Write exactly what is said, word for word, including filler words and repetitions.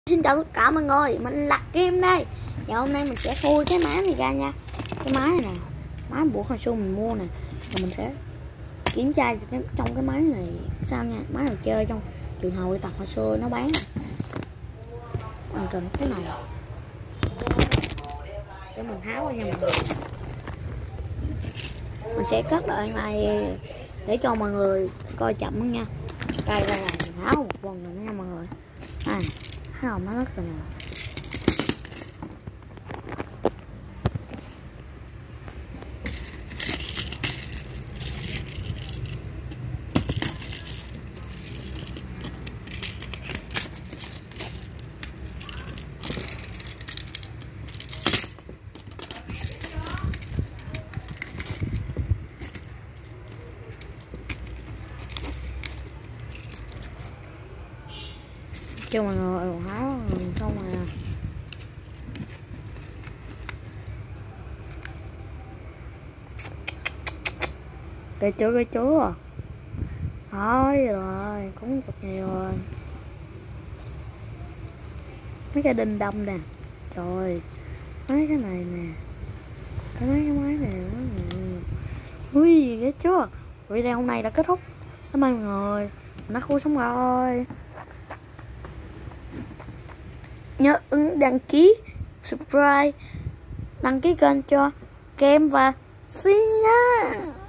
Xin chào tất cả mọi người, mình là Kim đây. Và hôm nay mình sẽ khui cái máy này ra nha. Cái máy này nè, máy buộc hồi xưa mình mua nè. Và mình sẽ kiểm tra trong cái máy này sao nha. Máy nào chơi trong trường hội tập hồi xưa nó bán. Mình cần cái này để mình tháo ra nha mọi người. Mình sẽ cất đoạn này để cho mọi người coi chậm nha. Đây đây này, mình tháo một vòng nữa nha mọi người. Này, thấy không, nó rất là nè. Cho mọi người tháo không à. Cái chứa cái chứa à. Thôi rồi, cũng cực nhiều rồi. Mấy cái đinh đâm nè. Trời, mấy cái này nè. Cái mấy cái máy này nó ui cái chưa. Video hôm nay đã kết thúc. Cảm ơn mọi người. Nó khui xong rồi. Nhớ ấn đăng ký, subscribe, đăng ký kênh cho Kem và Xi nha.